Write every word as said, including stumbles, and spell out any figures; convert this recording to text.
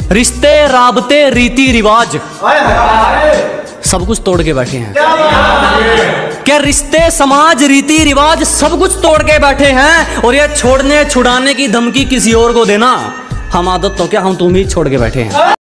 रिश्ते, राबते, रीति रिवाज सब कुछ तोड़ के बैठे हैं। क्या रिश्ते, समाज, रीति रिवाज सब कुछ तोड़ के बैठे हैं, और ये छोड़ने छुड़ाने की धमकी किसी और को देना हम आदत तो क्या हम तुम ही छोड़ के बैठे हैं।